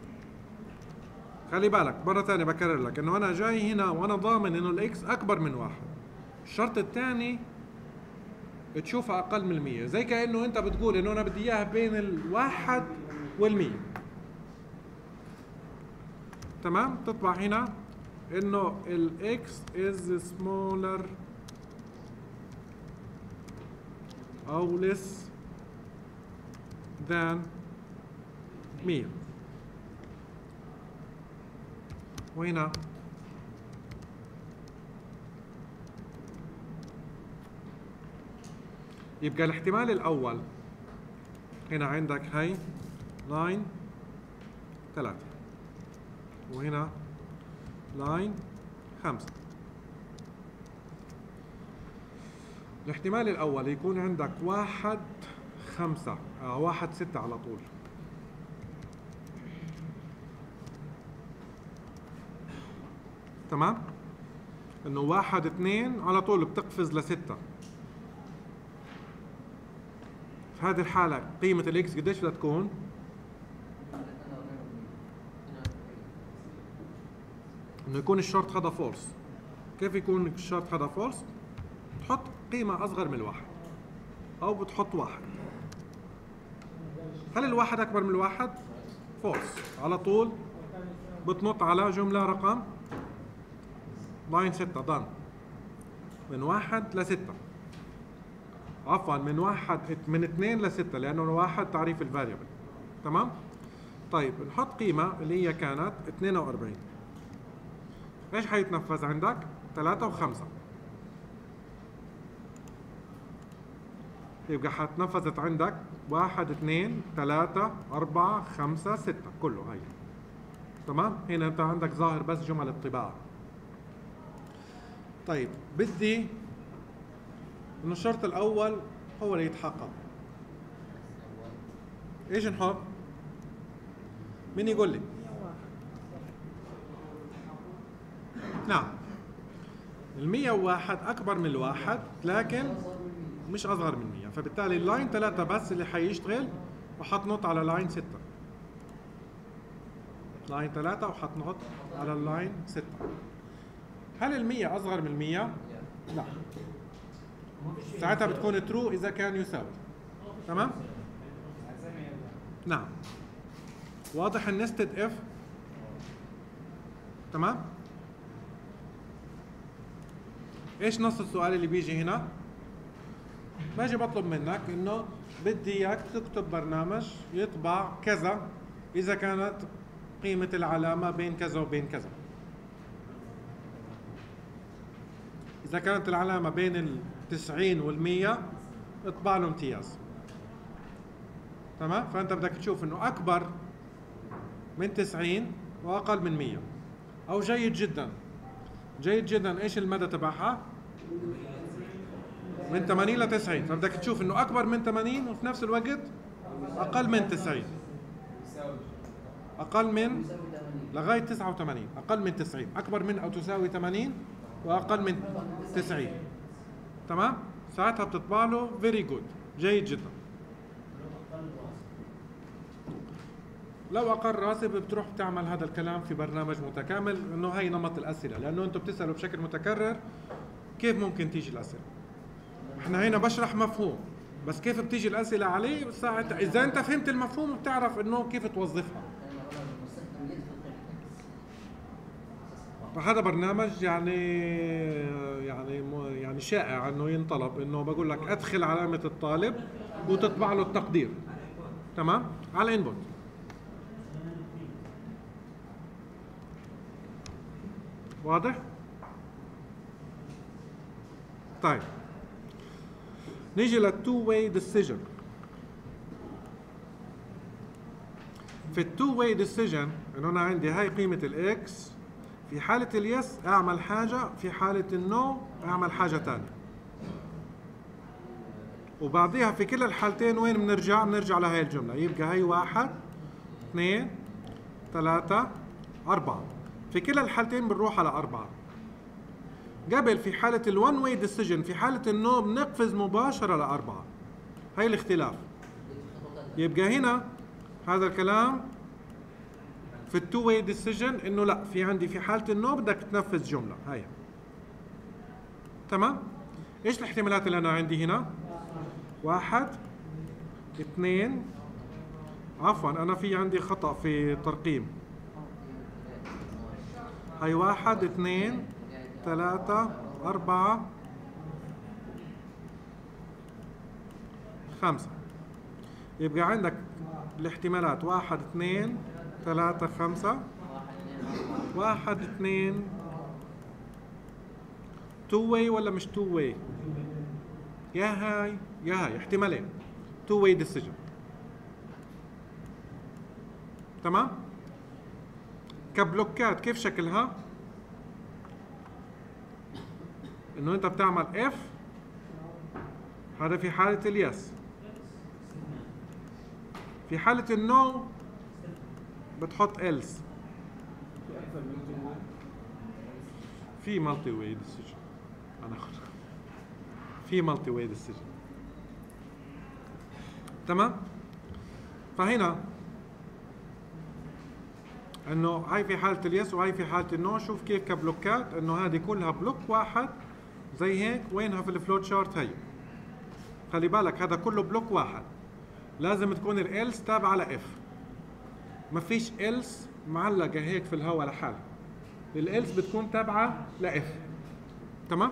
خلي بالك مرة ثانية بكرر لك انه انا جاي هنا وانا ضامن انه الاكس اكبر من واحد. الشرط الثاني تشوفها اقل من المية، زي كأنه انت بتقول انه انا بدي اياها بين الواحد والمية. تمام؟ تطبع هنا انه الاكس is smaller او less than مية. وهنا يبقى الاحتمال الاول هنا عندك هاي لاين ثلاثة، وهنا لاين خمسة. الاحتمال الأول يكون عندك واحد خمسة آه واحد ستة على طول. تمام؟ انه واحد اثنين على طول بتقفز لستة. في هذه الحالة قيمة الاكس قديش بدها تكون؟ انه يكون الشرط هذا فولس. كيف يكون الشرط هذا فولس؟ تحط قيمة أصغر من الواحد أو بتحط واحد. هل الواحد أكبر من الواحد؟ فولس. على طول بتنط على جملة رقم لاين ستة ضن من واحد لستة. عفوا من واحد من اثنين لستة لأنه واحد تعريف الفاريبل. تمام؟ طيب نحط قيمة اللي هي كانت اثنين وأربعين. ايش حيتنفذ عندك؟ ثلاثة وخمسة. يبقى حتنفذت عندك واحد اثنين ثلاثة أربعة خمسة ستة كله هاي. تمام؟ هنا أنت عندك ظاهر بس جمل الطباعة. طيب بدي إنه الشرط الأول هو اللي يتحقق. إيش نحط؟ مين يقول لي؟ نعم المية وواحد أكبر من الواحد لكن مش أصغر من مية، فبالتالي اللاين ثلاثة بس اللي حيشتغل وحتنط على لاين ستة. لاين ثلاثة وحتنط على اللاين ستة. هل المية أصغر من المية؟ لا. ساعتها بتكون ترو إذا كان يساوي. تمام؟ نعم. واضح النستد اف؟ تمام؟ ايش نص السؤال اللي بيجي هنا؟ باجي بطلب منك انه بدي اياك تكتب برنامج يطبع كذا اذا كانت قيمة العلامة بين كذا وبين كذا. اذا كانت العلامة بين التسعين والمية اطبع له امتياز. تمام؟ فانت بدك تشوف انه اكبر من تسعين واقل من مية او جيد جدا. جيد جدا ايش المدى تبعها؟ من ثمانين ل تسعين، فبدك تشوف انه اكبر من ثمانين وفي نفس الوقت اقل من تسعين. اقل من لغايه تسعة وثمانين، اقل من تسعين، اكبر من او تساوي ثمانين واقل من تسعين. تمام؟ ساعتها بتطبع له فيري جود، جيد جدا. لو اقل راتب بتروح بتعمل هذا الكلام في برنامج متكامل، انه هي نمط الاسئله، لانه انتم بتسالوا بشكل متكرر كيف ممكن تيجي الاسئله. احنا هنا بشرح مفهوم، بس كيف بتيجي الاسئله عليه ساعتها اذا انت فهمت المفهوم بتعرف انه كيف توظفها. فهذا برنامج يعني يعني يعني شائع انه ينطلب، انه بقول لك ادخل علامه الطالب وتطبع له التقدير. تمام؟ على الانبوت. واضح؟ طيب نيجي للتو واي ديسيجن. في التو واي ديسيجن انه انا عندي هاي قيمة الاكس، في حالة اليس اعمل حاجة، في حالة النو اعمل حاجة تانية. وبعديها في كل الحالتين وين بنرجع؟ بنرجع لهي الجملة، يبقى هي واحد اثنين ثلاثة أربعة. في كلا الحالتين بنروح على أربعة. قبل في حالة الون واي ديسيجن في حالة النو بنقفز مباشرة لأربعة. هاي الاختلاف. يبقى هنا هذا الكلام في التو واي ديسيجن انه لا، في عندي في حالة النو بدك تنفذ جملة هاي. تمام؟ ايش الاحتمالات اللي انا عندي هنا؟ واحد اثنين، عفوا انا في عندي خطأ في ترقيم. هاي واحد اثنين ثلاثة أربعة خمسة. يبقى عندك الاحتمالات واحد اثنين ثلاثة خمسة، واحد اثنين تو واي ولا مش تو واي؟ يا هاي يا هاي احتمالين تو واي ديسيجن. تمام؟ كبلوكات كيف شكلها؟ انه انت بتعمل اف، هذا في حالة اليس، في حالة النو بتحط else. في مالتي واي ديسيجن. انا اخذ في مالتي واي ديسيجن. تمام؟ فهنا انه هاي في حالة اليس وهي في حالة النو. شوف كيف كبلوكات انه هذه كلها بلوك واحد زي هيك. وينها في الفلوت شارت؟ هي خلي بالك هذا كله بلوك واحد. لازم تكون الالس تابعة لاف. ما فيش الس معلقة هيك في الهواء لحالها. الالس بتكون تابعة لاف. تمام؟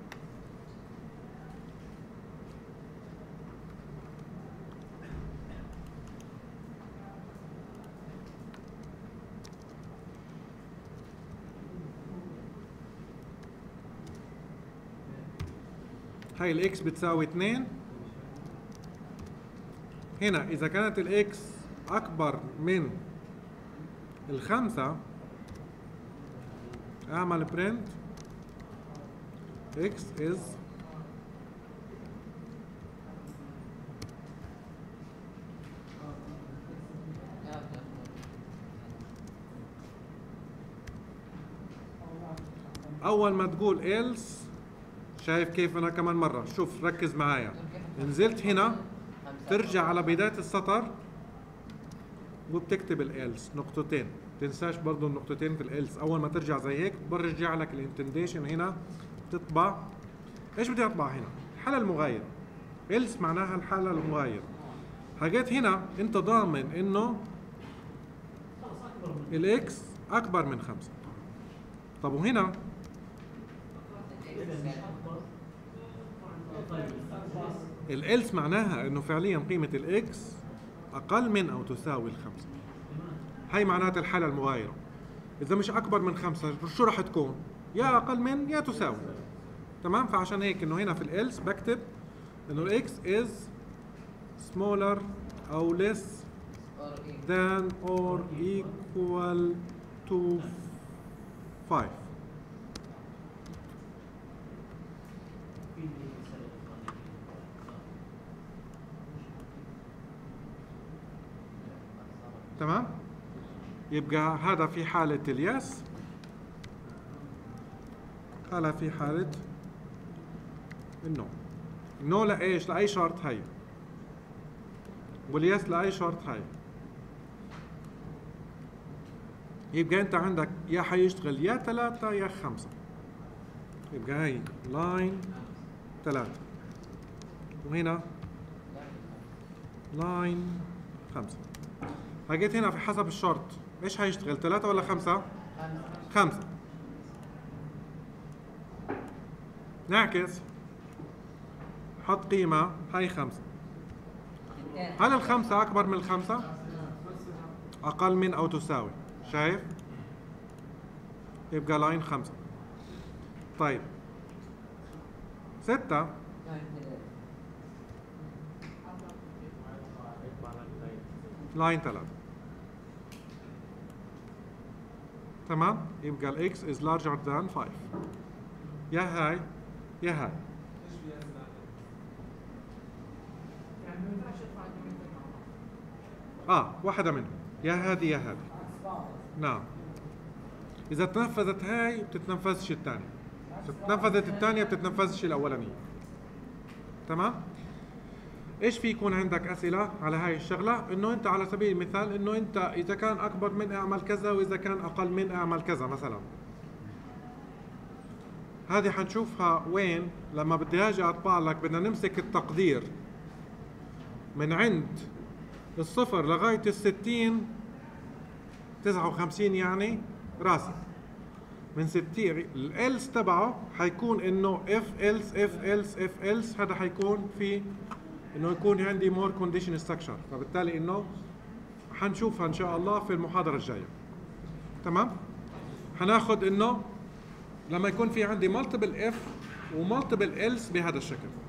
هاي الاكس بتساوي اثنين. هنا اذا كانت الاكس اكبر من الخمسة اعمل برنت اكس از اول ما تقول else. شايف كيف؟ انا كمان مرة شوف ركز معايا. نزلت هنا ترجع على بداية السطر وبتكتب الالس نقطتين. تنساش برضو النقطتين في الالس. اول ما ترجع زي هيك برجع لك الانتنديشن هنا تطبع. ايش بدي اطبع هنا؟ الحالة المغايرة. الس معناها الحالة المغايرة. حاجات هنا انت ضامن انه الاكس اكبر من خمسة. طب وهنا الالس معناها انه فعليا قيمة الاكس اقل من او تساوي الخمسة. هاي معناتها الحالة المغايرة. اذا مش اكبر من خمسة شو راح تكون؟ يا اقل من يا تساوي. تمام؟ فعشان هيك انه هنا في الالس بكتب انه الاكس is smaller او less than or equal to five. تمام؟ يبقى هذا في حالة اليس. هذا في حالة النو. النو لإيش؟ لأي شرط هي. واليس لأي شرط هي. يبقى أنت عندك يا حيشتغل يا ثلاثة يا خمسة. يبقى هي لاين ثلاثة. وهنا لاين خمسة. حاجات هنا في حسب الشرط ايش هيشتغل؟ ثلاثة ولا خمسة؟ خمسة. نعكس حط قيمة هاي خمسة. هل الخمسة أكبر من الخمسة؟ أقل من أو تساوي. شايف؟ يبقى لاين خمسة. طيب ستة لاين ثلاثة. تمام؟ يبقى ال x is larger than five. يا هاي يا هاي. اه واحدة منهم. يا هذه يا هذه. نعم. إذا تنفذت هاي بتتنفذش الثانية. إذا تنفذت الثانية بتتنفذش الأولانية. تمام؟ ايش في يكون عندك اسئله على هاي الشغله؟ انه انت على سبيل المثال انه انت اذا كان اكبر من اعمل كذا واذا كان اقل من اعمل كذا مثلا. هذه حنشوفها وين؟ لما بدي اجي اطبع لك بدنا نمسك التقدير من عند الصفر لغايه الستين تسعة وخمسين يعني راسي. من ستين الالس تبعه حيكون انه اف الس اف الس اف الس. هذا حيكون في انه يكون عندي مور كونديشن ستراكشر. فبالتالي انه حنشوفها ان شاء الله في المحاضره الجايه. تمام؟ حناخذ انه لما يكون في عندي مالتيبل اف ومالتيبل الس بهذا الشكل.